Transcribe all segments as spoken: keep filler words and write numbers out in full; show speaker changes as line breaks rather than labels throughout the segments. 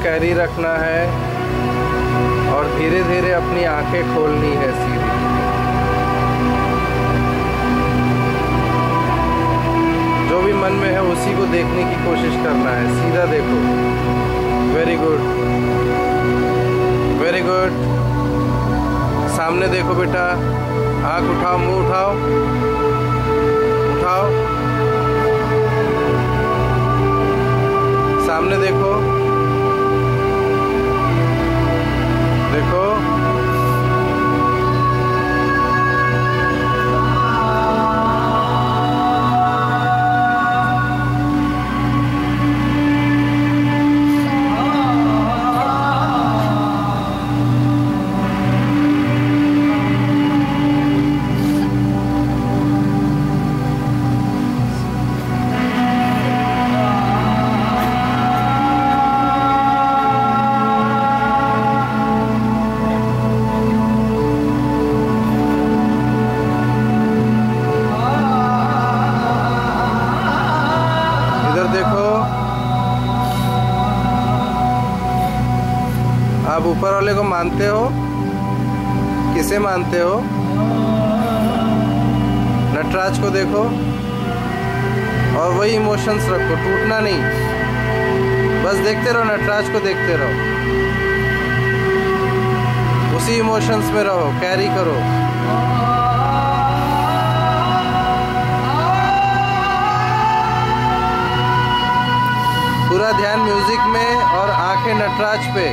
Carry रखना है और धीरे धीरे अपनी आंखें खोलनी है सीधी। जो भी मन में है उसी को देखने की कोशिश करना है। सीधा देखो। Very good, very good. सामने देखो बेटा। आँख उठाओ, मुंह उठाओ, उठाओ। सामने देखो, देखो। आप ऊपर वाले को मानते हो? किसे मानते हो? नटराज को देखो और वही इमोशंस रखो, टूटना नहीं। बस देखते रहो, नटराज को देखते रहो, उसी इमोशंस में रहो, कैरी करो। पूरा ध्यान म्यूजिक में और आंखें नटराज पे।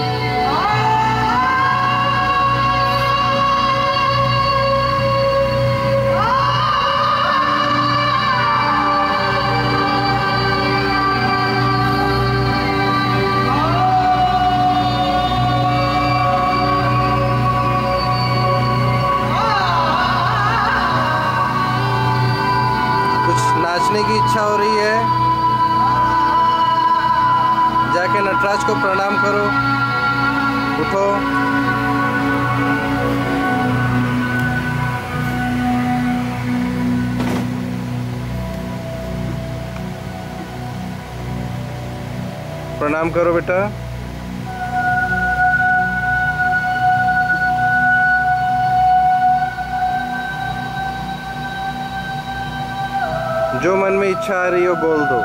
नाचने की इच्छा हो रही है, जाके नटराज को प्रणाम करो। उठो। प्रणाम करो बेटा। जो मन में इच्छा आ रही हो बोल दो।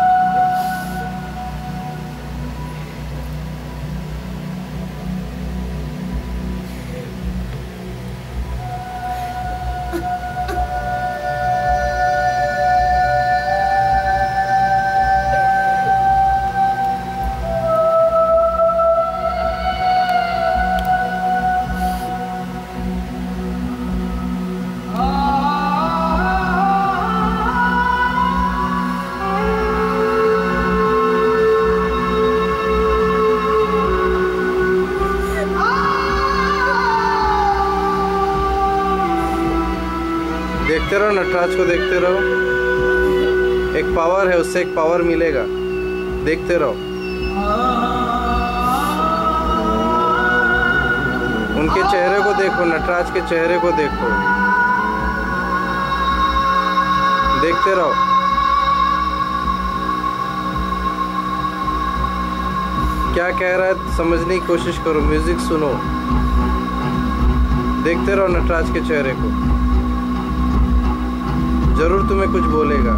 देखते रहो, नटराज को देखते रहो। एक पावर है, उससे एक पावर मिलेगा। देखते रहो। उनके चेहरे को देखो, नटराज के चेहरे को देखो। देखते रहो। क्या कह रहा है समझने की कोशिश करो, म्यूजिक सुनो। देखते रहो नटराज के चेहरे को, जरूर तुम्हें कुछ बोलेगा।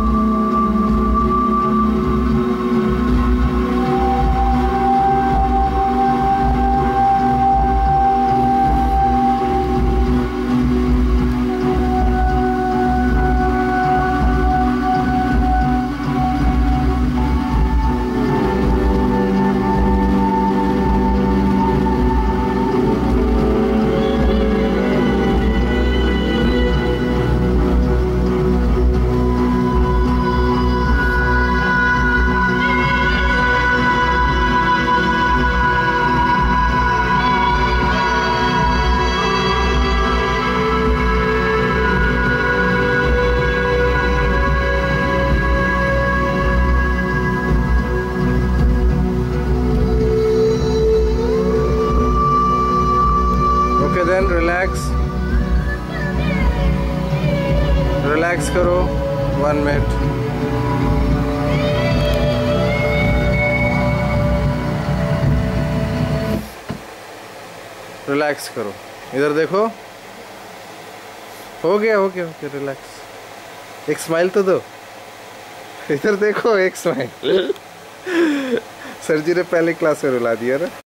देन रिलैक्स रिलैक्स करो वन मिनट। रिलैक्स करो, इधर देखो, हो गया हो गया हो गया, रिलैक्स। एक स्माइल तो दो, इधर देखो, एक स्माइल। सर जी ने पहले क्लास में रुला दिया ना।